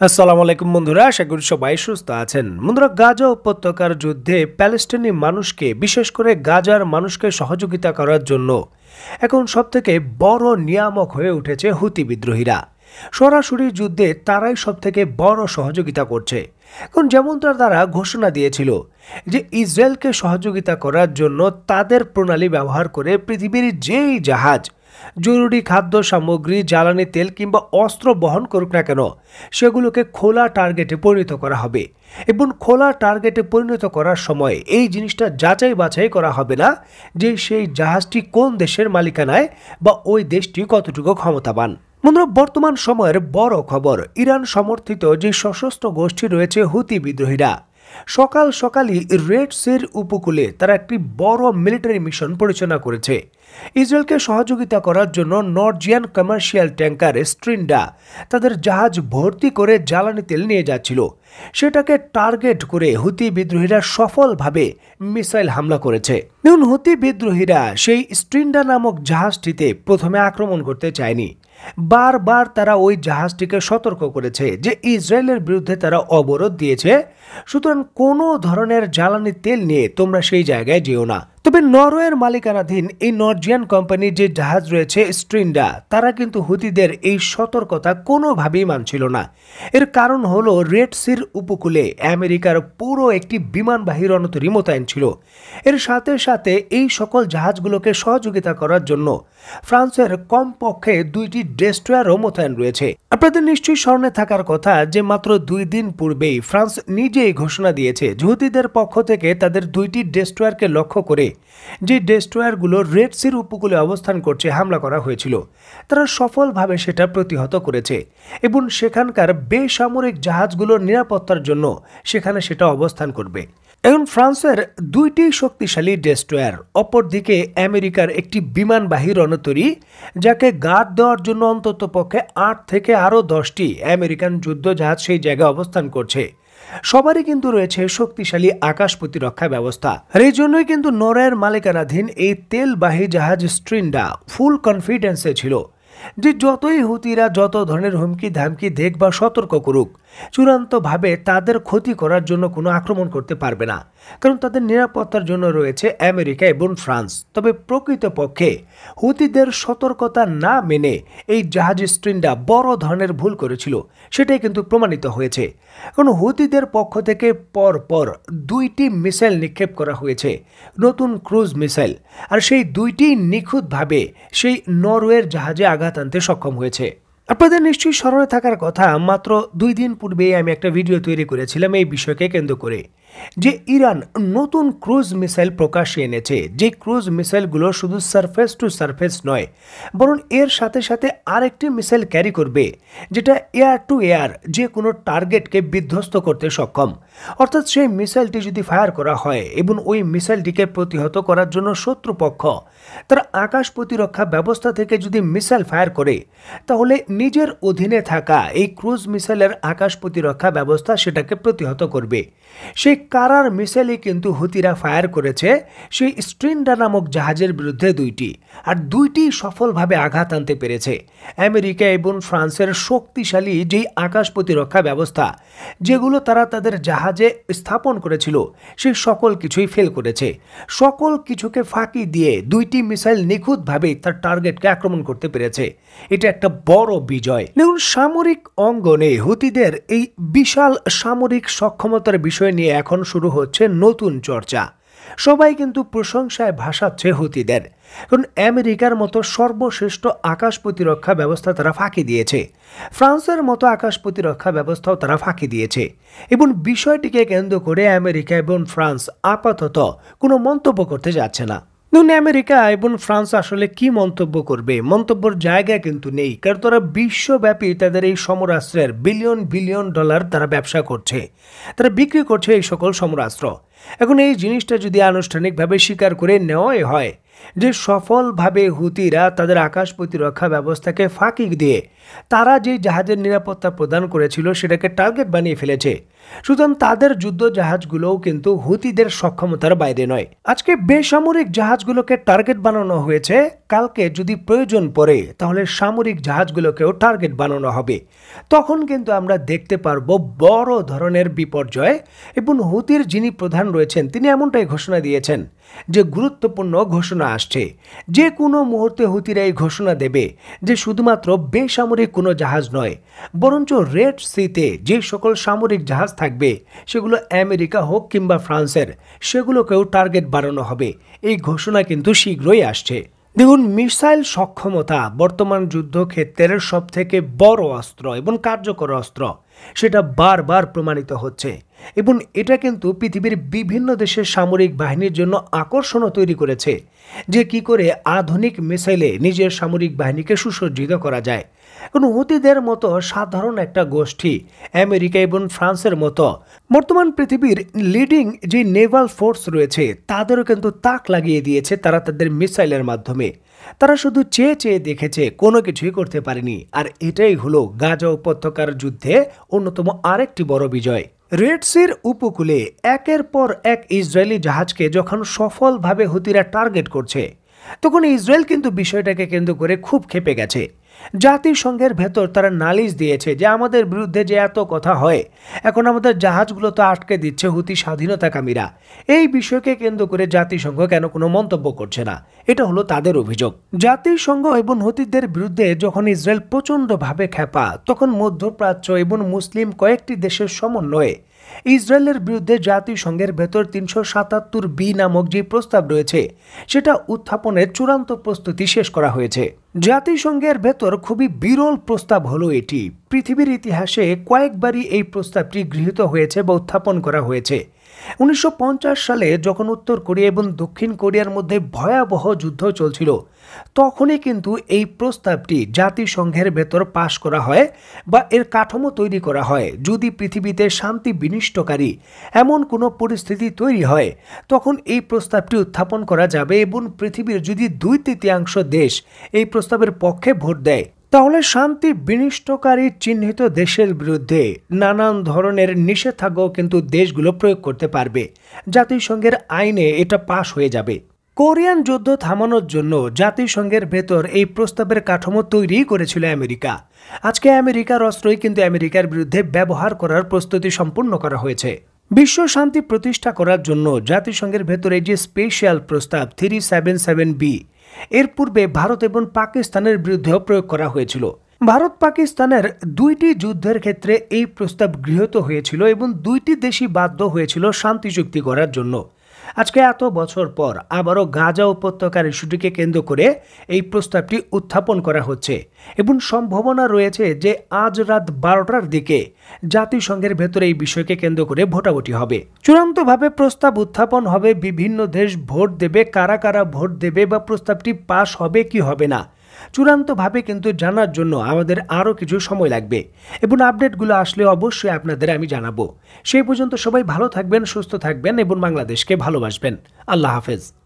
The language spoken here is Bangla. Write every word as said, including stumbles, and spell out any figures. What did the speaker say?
আসসালামু আলাইকুম বন্ধুরা, আশা করি সবাই সুস্থ আছেন। বন্ধুরা, গাজা উপত্যকার যুদ্ধে প্যালেস্টাইনি মানুষকে, বিশেষ করে গাজার মানুষকে সহযোগিতা করার জন্য এখন সবথেকে বড় নিয়ামক হয়ে উঠেছে হুতি বিদ্রোহীরা। সরাসরি যুদ্ধে তারাই সবথেকে বড় সহযোগিতা করছে। এখন যেমনটা তারা ঘোষণা দিয়েছিল যে ইসরায়েলকে সহযোগিতা করার জন্য তাদের প্রণালী ব্যবহার করে পৃথিবীর যেই জাহাজ জরুরি খাদ্য সামগ্রী, জ্বালানি তেল কিংবা অস্ত্র বহন করুক না কেন, সেগুলোকে খোলা টার্গেটে পরিণত করা হবে। এবং খোলা টার্গেটে পরিণত করার সময় এই জিনিসটা যাচাই বাছাই করা হবে না যে সেই জাহাজটি কোন দেশের মালিকানায় বা ওই দেশটি কতটুকু ক্ষমতাবান। বন্ধুরা, বর্তমান সময়ের বড় খবর, ইরান সমর্থিত যে সশস্ত্র গোষ্ঠী রয়েছে হুতি বিদ্রোহীরা সকাল সকালই রেড সির উপকূলে তারা একটি বড় মিলিটারি মিশন পরিচালনা করেছে। ইসরায়েলকে সহযোগিতা করার জন্য নর্জিয়ান কমার্শিয়াল ট্যাঙ্কার স্ট্রিন্ডা তাদের জাহাজ ভর্তি করে জ্বালানি তেল নিয়ে যাচ্ছিল। সেটাকে টার্গেট করে হুতি বিদ্রোহীরা সফলভাবে মিসাইল হামলা করেছে। দেখুন, হুতি বিদ্রোহীরা সেই স্ট্রিন্ডা নামক জাহাজটিতে প্রথমে আক্রমণ করতে চায়নি। বারবার তারা ওই জাহাজটিকে সতর্ক করেছে যে ইসরায়েলের বিরুদ্ধে তারা অবরোধ দিয়েছে, সুতরাং কোনো ধরনের জ্বালানি তেল নিয়ে তোমরা সেই জায়গায় যেও না। তবে নরওয়ের মালিকানাধীন এই নর্জিয়ান কোম্পানির যে জাহাজ রয়েছে স্ট্রিন্ডা, তারা কিন্তু হুতিদের এই সতর্কতা কোনোভাবেই মানছিল না। এর কারণ হলো রেড সির উপকূলে আমেরিকার পুরো একটি বিমানবাহী রণতরী মোতায়েন ছিল। এর সাথে সাথে এই সকল জাহাজগুলোকে সহযোগিতা করার জন্য ফ্রান্সের কমপক্ষে দুইটি ডেস্ট্রয়ারও মোতায়েন রয়েছে। আপনাদের নিশ্চয়ই স্মরণে থাকার কথা যে মাত্র দুই দিন পূর্বেই ফ্রান্স নিজেই ঘোষণা দিয়েছে হুতিদের পক্ষ থেকে তাদের দুইটি ডেস্ট্রয়ারকে লক্ষ্য করে যে ডেস্ট্রয়ারগুলো রেড সির উপকূলে অবস্থান করছে হামলা করা হয়েছিল। তারা সফলভাবে সেটা প্রতিহত করেছে এবং সেখানকার বেসামরিক জাহাজগুলোর নিরাপত্তার জন্য সেখানে সেটা অবস্থান করবে। এখন ফ্রান্সের দুইটি শক্তিশালী ডেস্ট্রয়ার, অপরদিকে আমেরিকার একটি বিমানবাহী রণতরী, যাকে গার্ড দেওয়ার জন্য অন্তত পক্ষে আট থেকে আরও দশটি আমেরিকান যুদ্ধ জাহাজ সেই জায়গায় অবস্থান করছে। সবারই কিন্তু রয়েছে শক্তিশালী আকাশ প্রতিরক্ষা ব্যবস্থা। আর এই জন্যই কিন্তু নরওয়ের মালিকানাধীন এই তেলবাহী জাহাজ স্ট্রিন্ডা ফুল কনফিডেন্সে ছিল যে যতই হুতিরা যত ধরনের হুমকি ধামকি দেখ বা সতর্ক করুক, চূড়ান্তভাবে তাদের ক্ষতি করার জন্য কোনো আক্রমণ করতে পারবে না, কারণ তাদের নিরাপত্তার জন্য রয়েছে আমেরিকা এবং ফ্রান্স। তবে প্রকৃতপক্ষে হুতিদের সতর্কতা না মেনে এই জাহাজ স্ট্রিন্ডা বড় ধরনের ভুল করেছিল, সেটাই কিন্তু প্রমাণিত হয়েছে। কারণ হুতিদের পক্ষ থেকে পর পর দুইটি মিসাইল নিক্ষেপ করা হয়েছে, নতুন ক্রুজ মিসাইল, আর সেই দুইটি নিখুঁতভাবে সেই নরওয়ের জাহাজে আঘাত আনতে সক্ষম হয়েছে। আপনাদের নিশ্চয়ই স্মরণে থাকার কথা, মাত্র দুই দিন পূর্বেই আমি একটা ভিডিও তৈরি করেছিলাম এই বিষয়কে কেন্দ্র করে, যে ইরান নতুন ক্রুজ মিসাইল প্রকাশ্যে এনেছে। যে ক্রুজ মিসাইলগুলো শুধু সারফেস টু সারফেস নয়, বরং এর সাথে সাথে আরেকটি মিসাইল ক্যারি করবে, যেটা এয়ার টু এয়ার যে কোনো টার্গেটকে বিধ্বস্ত করতে সক্ষম। অর্থাৎ সেই মিসাইলটি যদি ফায়ার করা হয় এবং ওই মিসাইলটিকে প্রতিহত করার জন্য শত্রুপক্ষ তারা আকাশ প্রতিরক্ষা ব্যবস্থা থেকে যদি মিসাইল ফায়ার করে, তাহলে নিজের অধীনে থাকা এই ক্রুজ মিসাইলের আকাশ প্রতিরক্ষা ব্যবস্থা সেটাকে প্রতিহত করবে। সেই কারার মিসাইলই কিন্তু হুতিরা ফায়ার করেছে সেই স্ট্রিন্ডা নামক জাহাজের বিরুদ্ধে দুইটি, আর দুইটি সফলভাবে আঘাত আনতে পেরেছে। আমেরিকা এবং ফ্রান্সের শক্তিশালী যেই আকাশ প্রতিরক্ষা ব্যবস্থা, যেগুলো তারা তাদের জাহাজে স্থাপন করেছিল, সেই সকল কিছুই ফেল করেছে। সকল কিছুকে ফাঁকি দিয়ে দুইটি মিসাইল নিখুঁতভাবে তার টার্গেটকে আক্রমণ করতে পেরেছে। এটা একটা বড় বিজয়। দেখুন, সামরিক অঙ্গনে হুতিদের এই বিশাল সামরিক সক্ষমতার বিষয় নিয়ে এখন শুরু হচ্ছে নতুন চর্চা। সবাই কিন্তু প্রশংসায় ভাসাচ্ছে হুতিদের, কারণ আমেরিকার মতো সর্বশ্রেষ্ঠ আকাশ প্রতিরক্ষা ব্যবস্থা তারা ফাঁকি দিয়েছে, ফ্রান্সের মতো আকাশ প্রতিরক্ষা ব্যবস্থাও তারা ফাঁকি দিয়েছে। এবং বিষয়টিকে কেন্দ্র করে আমেরিকা এবং ফ্রান্স আপাতত কোনো মন্তব্য করতে যাচ্ছে না। দেখুন, আমেরিকা এবং ফ্রান্স আসলে কি মন্তব্য করবে, মন্তব্যের জায়গা কিন্তু নেই, কারণ তারা বিশ্বব্যাপী তাদের এই সমরাস্ত্রের বিলিয়ন বিলিয়ন ডলার তারা ব্যবসা করছে, তারা বিক্রি করছে এই সকল সমরাস্ত্র। এখন এই জিনিসটা যদি আনুষ্ঠানিকভাবে স্বীকার করে নেওয়াই হয়, যে সফলভাবে হুতিরা তাদের আকাশ প্রতিরক্ষা ব্যবস্থাকে ফাঁকি দিয়ে তারা যে জাহাজের নিরাপত্তা প্রদান করেছিল সেটাকে টার্গেট বানিয়ে ফেলেছে। সুতরাং তাদের যুদ্ধ জাহাজগুলোও কিন্তু হুতিদের সক্ষমতার বাইরে নয়। আজকে বেসামরিক জাহাজগুলোকে টার্গেট বানানো হয়েছে, কালকে যদি প্রয়োজন পড়ে তাহলে সামরিক জাহাজগুলোকেও টার্গেট বানানো হবে। তখন কিন্তু আমরা দেখতে পারবো বড় ধরনের বিপর্যয়। এবং হুতির যিনি প্রধান রয়েছেন তিনি এমনটাই ঘোষণা দিয়েছেন যে গুরুত্বপূর্ণ ঘোষণা আসছে, যে কোনো মুহূর্তে হুতিরা এই ঘোষণা দেবে যে শুধুমাত্র বেসামরিক কোনো জাহাজ নয়, বরঞ্চ রেড সিতে যে সকল সামরিক জাহাজ থাকবে সেগুলো আমেরিকা হোক কিংবা ফ্রান্সের, সেগুলোকেও টার্গেট বানানো হবে। এই ঘোষণা কিন্তু শীঘ্রই আসছে। দেখুন, মিসাইল সক্ষমতা বর্তমান যুদ্ধক্ষেত্রের সব থেকে বড় অস্ত্র এবং কার্যকর অস্ত্র, সেটা বারবার প্রমাণিত হচ্ছে। এবং এটা কিন্তু পৃথিবীর বিভিন্ন দেশের সামরিক বাহিনীর জন্য আকর্ষণও তৈরি করেছে যে কি করে আধুনিক মিসাইলে নিজের সামরিক বাহিনীকে সুসজ্জিত করা যায়। কারণ হুতিদের মতো সাধারণ একটা গোষ্ঠী আমেরিকা এবং ফ্রান্সের মতো বর্তমান পৃথিবীর লিডিং যে নেভাল ফোর্স রয়েছে তাদেরও কিন্তু তাক লাগিয়ে দিয়েছে তারা তাদের মিসাইলের মাধ্যমে। তারা শুধু চেয়ে চেয়ে দেখেছে, কোনো কিছুই করতে পারেনি। আর এটাই হলো গাজা উপত্যকার যুদ্ধে অন্যতম আরেকটি বড় বিজয়। রেড সির উপকূলে একের পর এক ইসরায়েলি জাহাজকে যখন সফলভাবে হুতিরা টার্গেট করছে, তখন ইসরায়েল কিন্তু বিষয়টাকে কেন্দ্র করে খুব ক্ষেপে গেছে। জাতিসংঘের ভেতর তারা নালিশ দিয়েছে যে আমাদের বিরুদ্ধে যে এত কথা হয়, এখন আমাদের জাহাজগুলো তো আটকে দিচ্ছে হুতি স্বাধীনতাকামীরা। এই বিষয়কে কেন্দ্র করে জাতিসংঘ কেন কোনো মন্তব্য করছে না, এটা হলো তাদের অভিযোগ। জাতিসংঘ এবং হুতিদের বিরুদ্ধে যখন ইসরায়েল প্রচণ্ডভাবে ক্ষেপা, তখন মধ্যপ্রাচ্য এবং মুসলিম কয়েকটি দেশের সমন্বয়ে ইসরায়েলের বিরুদ্ধে জাতিসংঘের ভেতর তিনশো সাতাত্তর বি নামক যে প্রস্তাব রয়েছে সেটা উত্থাপনের চূড়ান্ত প্রস্তুতি শেষ করা হয়েছে। জাতিসংঘের ভেতর খুবই বিরল প্রস্তাব হলো এটি। পৃথিবীর ইতিহাসে কয়েকবারই এই প্রস্তাবটি গৃহীত হয়েছে বা উত্থাপন করা হয়েছে। উনিশশো পঞ্চাশ সালে যখন উত্তর কোরিয়া এবং দক্ষিণ কোরিয়ার মধ্যে ভয়াবহ যুদ্ধ চলছিল, তখনই কিন্তু এই প্রস্তাবটি জাতিসংঘের ভেতর পাশ করা হয় বা এর কাঠামো তৈরি করা হয়। যদি পৃথিবীতে শান্তি বিনষ্টকারী এমন কোনো পরিস্থিতি তৈরি হয়, তখন এই প্রস্তাবটি উত্থাপন করা যাবে এবং পৃথিবীর যদি দুই তৃতীয়াংশ দেশ এই প্রস্তাবের পক্ষে ভোট দেয়, তাহলে শান্তি বিনষ্টকারী চিহ্নিত দেশের বিরুদ্ধে নানান ধরনের নিষেধাজ্ঞাও কিন্তু দেশগুলো প্রয়োগ করতে পারবে। জাতিসংঘের আইনে এটা পাশ হয়ে যাবে। কোরিয়ান যুদ্ধ থামানোর জন্য জাতিসংঘের ভেতর এই প্রস্তাবের কাঠামো তৈরি করেছিল আমেরিকা। আজকে আমেরিকার অস্ত্রই কিন্তু আমেরিকার বিরুদ্ধে ব্যবহার করার প্রস্তুতি সম্পূর্ণ করা হয়েছে। বিশ্ব শান্তি প্রতিষ্ঠা করার জন্য জাতিসংঘের ভেতরে যে স্পেশাল প্রস্তাব থ্রি সেভেন সেভেন বি, এর পূর্বে ভারত এবং পাকিস্তানের বিরুদ্ধেও প্রয়োগ করা হয়েছিল। ভারত পাকিস্তানের দুইটি যুদ্ধের ক্ষেত্রে এই প্রস্তাব গৃহীত হয়েছিল এবং দুইটি দেশই বাধ্য হয়েছিল শান্তি চুক্তি করার জন্য। আজকে এত বছর পর আবারও গাজা উপত্যকার ইস্যুটিকে কেন্দ্র করে এই প্রস্তাবটি উত্থাপন করা হচ্ছে এবং সম্ভাবনা রয়েছে যে আজ রাত বারোটার দিকে জাতিসংঘের ভেতরে এই বিষয়কে কেন্দ্র করে ভোটাভুটি হবে। চূড়ান্তভাবে প্রস্তাব উত্থাপন হবে, বিভিন্ন দেশ ভোট দেবে, কারা কারা ভোট দেবে বা প্রস্তাবটি পাশ হবে কি হবে না চূড়ান্তভাবে কিন্তু জানার জন্য আমাদের আরও কিছু সময় লাগবে এবং আপডেটগুলো আসলে অবশ্যই আপনাদের আমি জানাবো। সেই পর্যন্ত সবাই ভালো থাকবেন, সুস্থ থাকবেন এবং বাংলাদেশকে ভালোবাসবেন। আল্লাহ হাফেজ।